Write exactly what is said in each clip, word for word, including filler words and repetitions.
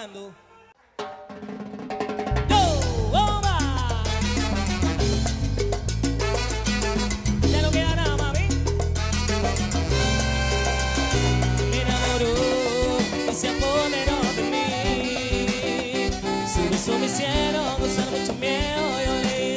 bailando. Yo, oma. Ya no queda nada, mami. Me enamoró y se apoderó de mí. Su beso me hicieron gozar mucho miedo, yo le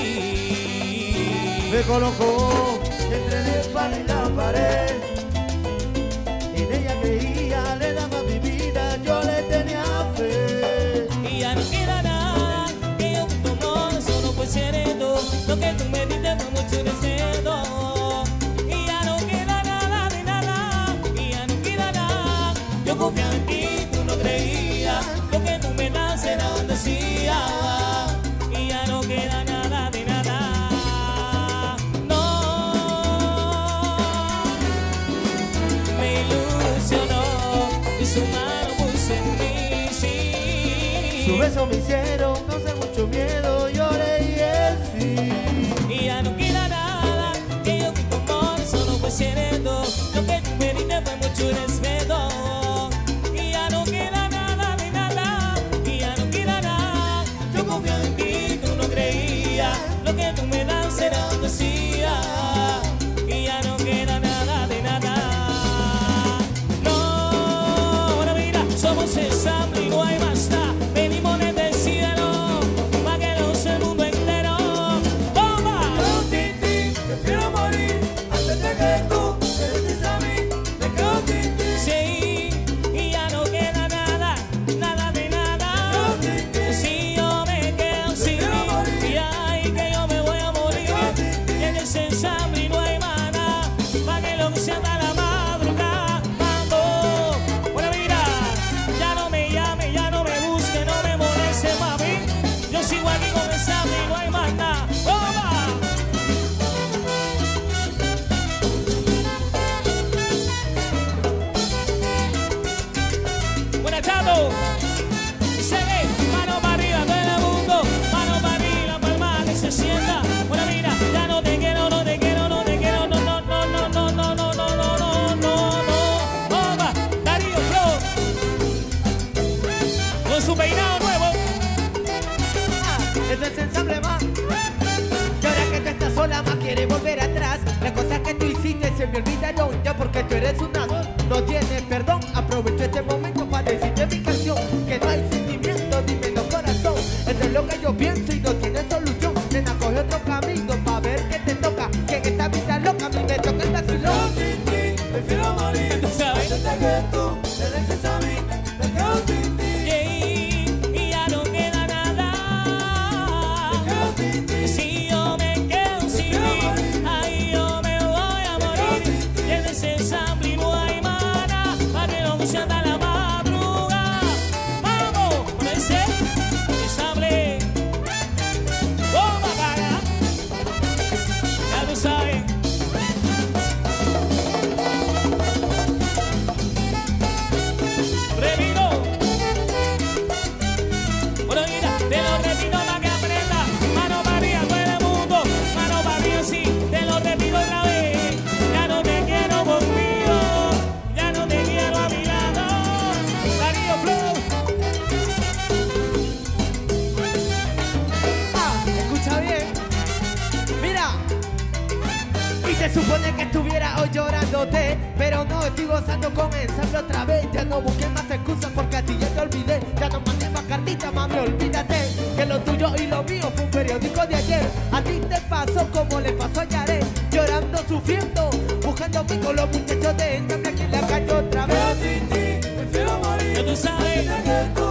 decí. Me colocó entre la espalda y la pared. En ella creía, le daba mi vida, yo le tenía fe. Y ya no queda nada que yo con tu amor solo fue sereno. Lo que tú me diste fue mucho deseo. Y ya no queda nada de nada. Y ya no queda nada. Yo confiaba en ti, tú no creías. Lo que tú me das era un decía. Y ya no queda nada de nada. No. Me ilusionó y su mano puso en mí, sí. Su beso me hicieron causar mucho miedo, lloré y él sí. Y ya no queda nada que yo con tu amor solo fue siendo. Lo que tú me diste fue mucho respeto. Y ya no queda nada de nada. Y ya no queda nada. Yo confiaba en ti, tú no creías. Lo que tú me das era un decía. Y ya no queda nada de nada. No, bueno mira, somos ensamble y no hay más nada. Venimos desde el cielo para que lo use el mundo entero. ¡Bomba! Yo sin ti prefiero morir antes de que tú me dejes a mí. Me quedo sin ti. Sí, y ya no queda nada, nada de nada. Yo sin ti. Si yo me quedo sin Prefiero ti, morir. y ay que yo me voy a morir. Yo sin ti. Y en ese ensamble y no hay mana, para que lo use hasta la madrugada. Mambo, bueno mira, ya no me llame, ya no me busque, no me moleste, mami. Yo sigo aquí con el ensamble y no hay más nada. ¡Bomba! Buenas tardes. Se ve, mano para arriba, todo el mundo. Mano para arriba, la palma que se sienta. Bueno, mira, ya no te quiero, no te quiero, no te quiero, no, no, no, no, no, no, no, no, no, no, no, no. Oba, Darío Flow. Con su peinado nuevo. Este es ensamble más. Y ahora que tú estás sola más quiere volver atrás. Las cosas que tú hiciste se me olvidaron ya porque tú eres una no tienes perdón. Aprovecho este momento para decirte mi canción que no hay sentimiento, dímelo corazón. Esto es lo que yo pienso y no tiene solución. Nena, coge otro camino para ver qué te toca. Que en esta vida loca a mí me toca el Yo vacilón. sin ti prefiero morir Tú sabes. antes de que tú me dejes a mí. Me quedo sin ti. Y ya no queda nada. Me quedo sin ti. Si yo me quedo sin ti, ahí yo me voy a morir. Y en ese ensamble no hay mana, para que lo use hasta la madrugada. Vamos, con ese ensamble. Bomba cara. Ya lo saben. Repito. Bueno, mira, te lo repito para que aprenda. Mano para arriba, todo el mundo. Mano para arriba, sí, te lo repito otra vez. Ya no te quiero conmigo, ya no te quiero a mi lado. Darío Flow. Ah, escucha bien. Mira. Y se supone que estuviera hoy llorándote, pero no, estoy gozando con ensamble otra vez. Ya no busqué más excusas porque a ti ya te olvidé. Ya no mandé más cartitas, mami, olvídate que lo tuyo y lo mío fue un periódico de ayer. A ti te pasó como le pasó a Yaré, llorando, sufriendo, buscándome con los muchachos de ensamble aquí en la calle otra vez. Yo sin ti prefiero morir Ya tú sabes. antes de que tú